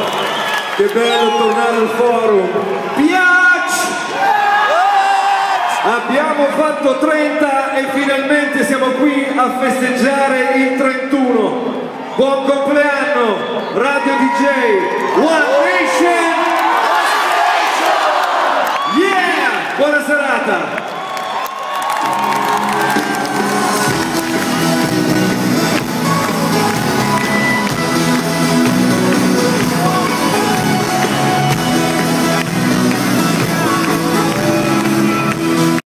Che bello tornare al forum. Piace! Abbiamo fatto 30 e finalmente siamo qui a festeggiare il 31. Buon compleanno, Radio DJ, One Nation! Yeah! Buona serata!